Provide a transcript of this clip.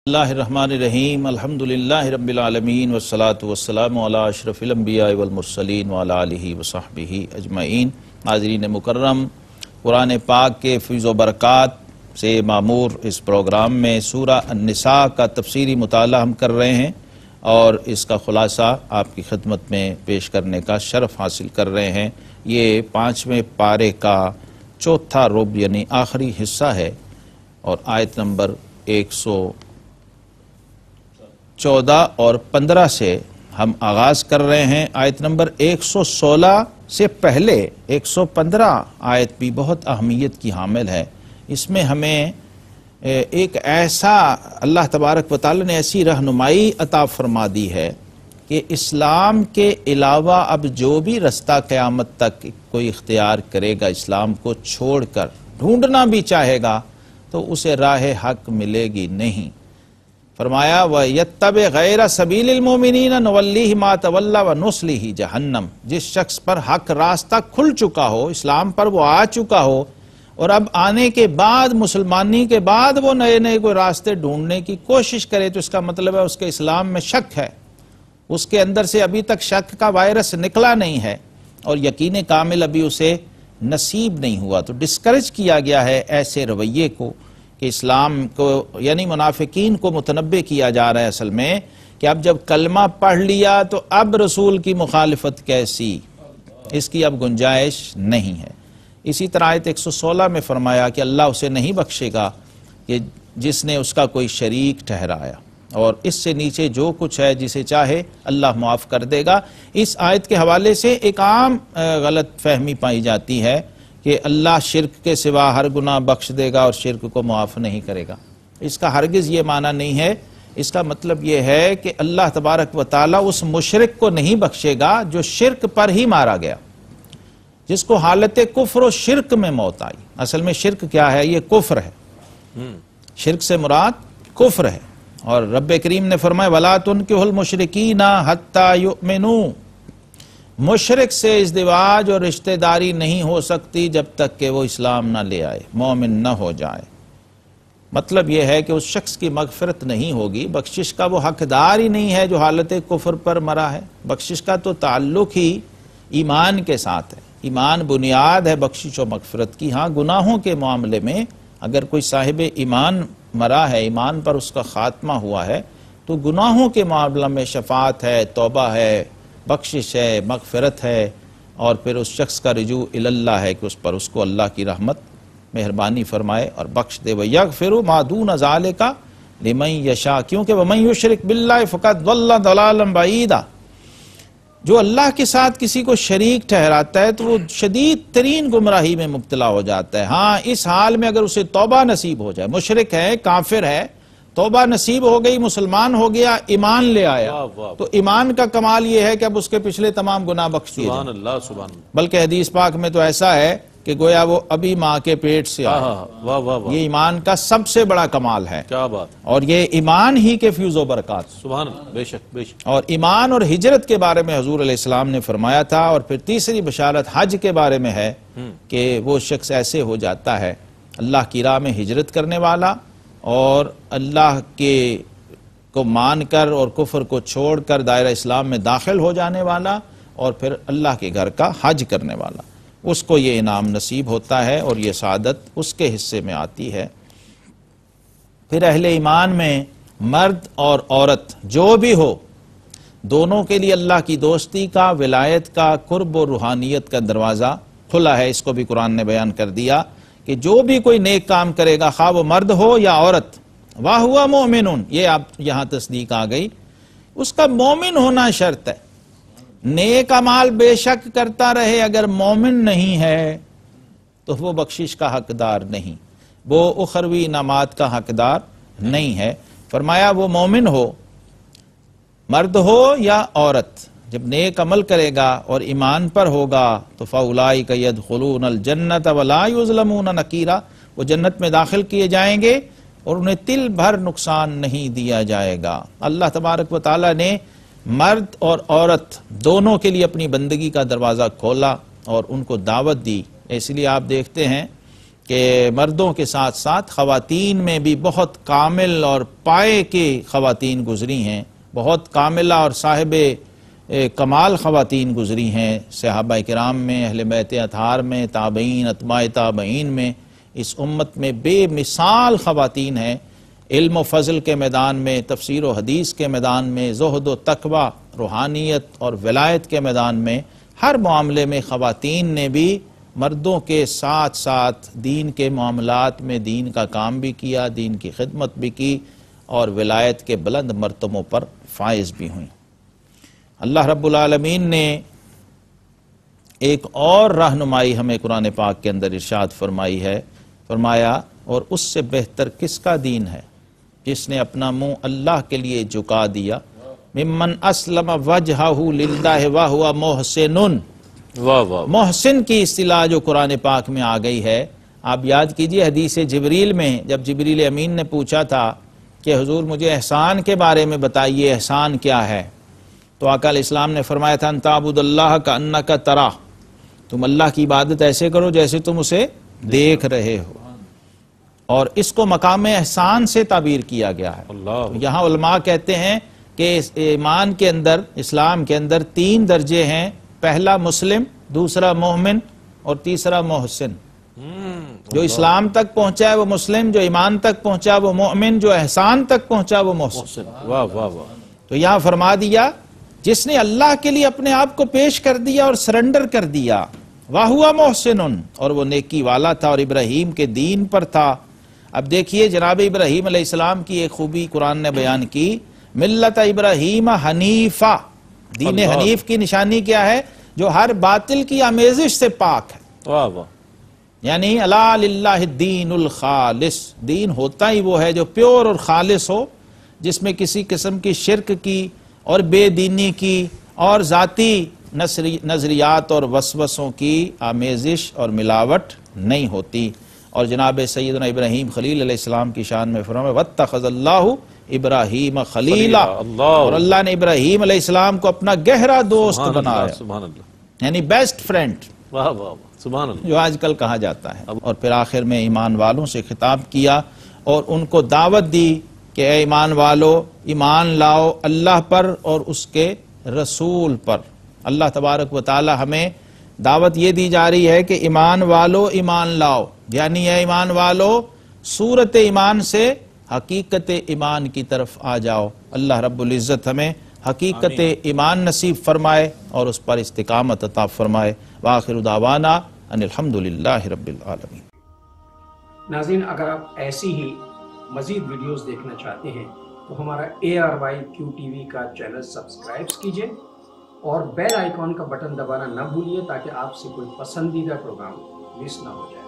اللہ الرحمن الرحیم الحمدللہ رب العالمین والصلاة والسلام علی اشرف الانبیاء والمرسلین وعلی آلہ وصحبہ اجمعین۔ ناظرین مکرم، قرآن پاک کے فیض و برکات سے معمور اس پروگرام میں سورہ النساء کا تفسیری مطالعہ ہم کر رہے ہیں اور اس کا خلاصہ آپ کی خدمت میں پیش کرنے کا شرف حاصل کر رہے ہیں۔ یہ 5ویں پارے کا چوتھا ربع یعنی آخری حصہ ہے اور آیت نمبر 114 اور 15 سے ہم آغاز کر رہے ہیں۔ آیت نمبر 116 سے پہلے 115 آیت بھی بہت اہمیت کی حامل ہے۔ اس میں ہمیں ایک ایسا اللہ تبارک و تعالی نے ایسی رہنمائی عطا فرما دی ہے کہ اسلام کے علاوہ اب جو بھی رستہ قیامت تک کوئی اختیار کرے گا، اسلام کو چھوڑ کر ڈھونڈنا بھی چاہے گا تو اسے راہ حق ملے گی نہیں۔ فرمایا وَيَتَّبِعْ غَيْرَ سَبِيلِ الْمُؤْمِنِينَ نُوَلِّهِ مَا تَوَلَّى وَنُصْلِهِ جہنم۔ جس شخص پر حق راستہ کھل چکا ہو، اسلام پر وہ آ چکا ہو اور اب آنے کے بعد مسلمانی کے بعد وہ نئے نئے کوئی راستے ڈھونڈنے کی کوشش کرے تو اس کا مطلب ہے اس کے اسلام میں شک ہے، اس کے اندر سے ابھی تک شک کا وائرس نکلا نہیں ہے اور یقین کامل ابھی اسے نصیب نہیں ہوا۔ تو ڈسکریج کیا گیا ہے ایسے رویے کو کہ اسلام کو یعنی منافقین کو متنبہ کیا جا رہا ہے اصل میں کہ اب جب کلمہ پڑھ لیا تو اب رسول کی مخالفت کیسی، اس کی اب گنجائش نہیں ہے۔ اسی طرح آیت 116 میں فرمایا کہ اللہ اسے نہیں بخشے گا کہ جس نے اس کا کوئی شریک ٹھہرایا، اور اس سے نیچے جو کچھ ہے جسے چاہے اللہ معاف کر دے گا۔ اس آیت کے حوالے سے ایک عام غلط فہمی پائی جاتی ہے کہ اللہ شرک کے سوا ہر گناہ بخش دے گا اور شرک کو معاف نہیں کرے گا۔ اس کا ہرگز یہ معنی نہیں ہے۔ اس کا مطلب یہ ہے کہ اللہ تبارک و تعالی اس مشرک کو نہیں بخشے گا جو شرک پر ہی مارا گیا، جس کو حالت کفر و شرک میں موت آئی۔ اصل میں شرک کیا ہے؟ یہ کفر ہے۔ شرک سے مراد کفر ہے، اور رب کریم نے فرمایا وَلَا تُنْكِحُوا الْمُشْرِكِينَ حَتَّى يُؤْمِنُوا۔ مشرک سے ازدواج اور رشتہ داری نہیں ہو سکتی جب تک کہ وہ اسلام نہ لے آئے، مومن نہ ہو جائے۔ مطلب یہ ہے کہ اس شخص کی مغفرت نہیں ہوگی، بخشش کا وہ حقدار ہی نہیں ہے جو حالت کفر پر مرا ہے۔ بخشش کا تو تعلق ہی ایمان کے ساتھ ہے، ایمان بنیاد ہے بخشش و مغفرت کی۔ ہاں گناہوں کے معاملے میں اگر کوئی صاحب ایمان مرا ہے، ایمان پر اس کا خاتمہ ہوا ہے، تو گناہوں کے معاملہ میں شفاعت ہے، توبہ ہے، بخشش ہے، مغفرت ہے، اور پھر اس شخص کا رجوع اللہ ہے کہ اس پر اس کو اللہ کی رحمت مہربانی فرمائے اور بخش دے۔ وَيَغْفِرُ مَا دُونَ ذَلِكَ لِمَن يَشَاءُ، کیونکہ وَمَن يُشْرِكْ بِاللَّهِ فَقَدْ ضَلَّ ضَلَالًا بَعِيدًا۔ جو اللہ کے ساتھ کسی کو شریک ٹھہراتا ہے تو وہ شدید ترین گمراہی میں مبتلا ہو جاتا ہے۔ ہاں اس حال میں اگر اسے توبہ نصیب ہو جائے، مشرک ہے، کافر ہے، توبہ نصیب ہو گئی، مسلمان ہو گیا، ایمان لے آیا، تو ایمان کا کمال یہ ہے کہ اب اس کے پچھلے تمام گناہ بخش دیے جائیں۔ سبحان اللہ، سبحان اللہ۔ بلکہ حدیث پاک میں تو ایسا ہے کہ گویا وہ ابھی ماں کے پیٹ سے آیا۔ واہ واہ واہ، یہ ایمان کا سب سے بڑا کمال ہے، کیا بات، اور یہ ایمان ہی کے فیض و برکات۔ سبحان اللہ، بے شک بے شک۔ اور ایمان اور ہجرت کے بارے میں حضور علیہ السلام نے فرمایا تھا، اور پھر تیسری بشارت حج کے بارے میں ہے کہ وہ شخص ایسے ہو جاتا ہے اللہ کی راہ میں ہجرت کرنے والا اور اللہ کے کو مان کر اور کفر کو چھوڑ کر دائرہ اسلام میں داخل ہو جانے والا، اور پھر اللہ کے گھر کا حج کرنے والا، اس کو یہ انعام نصیب ہوتا ہے اور یہ سعادت اس کے حصے میں آتی ہے۔ پھر اہل ایمان میں مرد اور عورت جو بھی ہو، دونوں کے لیے اللہ کی دوستی کا، ولایت کا، قرب و روحانیت کا دروازہ کھلا ہے۔ اس کو بھی قرآن نے بیان کر دیا کہ جو بھی کوئی نیک کام کرے گا، خواہ وہ مرد ہو یا عورت، وَهُوَ مُؤْمِنٌ، یہ آپ یہاں تصدیق آ گئی، اس کا مومن ہونا شرط ہے۔ نیک اعمال بے شک کرتا رہے، اگر مومن نہیں ہے تو وہ بخشش کا حقدار نہیں، وہ اخروی انعامات کا حقدار نہیں ہے۔ فرمایا وہ مومن ہو، مرد ہو یا عورت، جب نیک عمل کرے گا اور ایمان پر ہوگا تو فَأُولَٰئِكَ يَدْخُلُونَ الْجَنَّةَ وَلَا يُظْلَمُونَ نَقِيرًا، وہ جنت میں داخل کیے جائیں گے اور انہیں تل بھر نقصان نہیں دیا جائے گا۔ اللہ تبارک و تعالی نے مرد اور عورت دونوں کے لیے اپنی بندگی کا دروازہ کھولا اور ان کو دعوت دی۔ اس لیے آپ دیکھتے ہیں کہ مردوں کے ساتھ ساتھ خواتین میں بھی بہت کامل اور پائے کی خواتین گزری ہیں، بہت کاملہ اور صاحب کمال خواتین گزری ہیں صحابہ کرام میں، اہل بیت اطہار میں، تابعین، اتباع تابعین میں۔ اس امت میں بے مثال خواتین ہیں، علم و فضل کے میدان میں، تفسیر و حدیث کے میدان میں، زہد و تقوی، روحانیت اور ولایت کے میدان میں، ہر معاملے میں خواتین نے بھی مردوں کے ساتھ ساتھ دین کے معاملات میں دین کا کام بھی کیا، دین کی خدمت بھی کی اور ولایت کے بلند مرتبوں پر فائز بھی ہوئیں۔ اللہ رب العالمین نے ایک اور رہنمائی ہمیں قرآن پاک کے اندر ارشاد فرمائی ہے، فرمایا اور اس سے بہتر کس کا دین ہے جس نے اپنا منہ اللہ کے لیے جھکا دیا، ممن اسلم وجہہ للہ وہو محسن۔ واہ واہ، محسن کی اصطلاح جو قرآن پاک میں آ گئی ہے، آپ یاد کیجئے حدیث جبریل میں جب جبریل امین نے پوچھا تھا کہ حضور مجھے احسان کے بارے میں بتائیے، احسان کیا ہے؟ تو آقا علیہ السلام نے فرمایا تھا ان تعبد اللہ کأنک تراہ، تم اللہ کی عبادت ایسے کرو جیسے تم اسے دیکھ رہے ہو، اور اس کو مقام احسان سے تعبیر کیا گیا ہے۔ اللہ، یہاں علماء کہتے ہیں کہ ایمان کے اندر، اسلام کے اندر 3 درجے ہیں، پہلا مسلم، دوسرا مومن اور تیسرا محسن۔ جو اسلام تک پہنچا ہے وہ مسلم، جو ایمان تک پہنچا وہ مومن، جو احسان تک پہنچا وہ محسن۔ واہ واہ واہ، تو یہاں فرما دیا جس نے اللہ کے لیے اپنے آپ کو پیش کر دیا اور سرنڈر کر دیا، وَهُوَ مُحْسِنٌ، اور وہ نیکی والا تھا اور ابراہیم کے دین پر تھا۔ اب دیکھیے جناب ابراہیم علیہ السلام کی ایک خوبی قرآن نے بیان کی، ملت ابراہیم حنیفہ، دین اللہ، حنیف کی نشانی کیا ہے؟ جو ہر باطل کی آمیزش سے پاک ہے، واہ واہ، یعنی الا للہ الدین الخالص، دین ہوتا ہی وہ ہے جو پیور اور خالص ہو، جس میں کسی قسم کی شرک کی اور بے دینی کی اور ذاتی نظریات اور وسوسوں کی آمیزش اور ملاوٹ نہیں ہوتی۔ اور جناب سیدنا ابراہیم خلیل علیہ السلام کی شان میں فرمایا وَاتَّخَذَ اللَّهُ ابراہیم خلیلا، اللہ، اور اللہ نے ابراہیم علیہ السلام کو اپنا گہرا دوست سبحان بنایا، اللہ، سبحان اللہ، یعنی بیسٹ فرینڈ واہ واہ واہ، سبحان اللہ، جو آج کل کہا جاتا ہے۔ اور پھر آخر میں ایمان والوں سے خطاب کیا اور ان کو دعوت دی کہ اے ایمان والو، ایمان لاؤ اللہ پر اور اس کے رسول پر۔ اللہ تبارک و تعالی ہمیں دعوت یہ دی جا رہی ہے کہ ایمان والو ایمان لاؤ، یعنی اے ایمان والو صورت ایمان سے حقیقت ایمان کی طرف آ جاؤ۔ اللہ رب العزت ہمیں حقیقت ایمان نصیب فرمائے اور اس پر استقامت عطا فرمائے۔ وآخر دعوانا ان الحمدللہ رب العالمین۔ ناظرین، اگر آپ ایسی ہی مزید ویڈیوز دیکھنا چاہتے ہیں تو ہمارا ARYQTV کا چینل سبسکرائب کیجئے اور بیل آئیکن کا بٹن دبانا نہ بھولیے تاکہ آپ سے کوئی پسندیدہ پروگرام مس نہ ہو جائے۔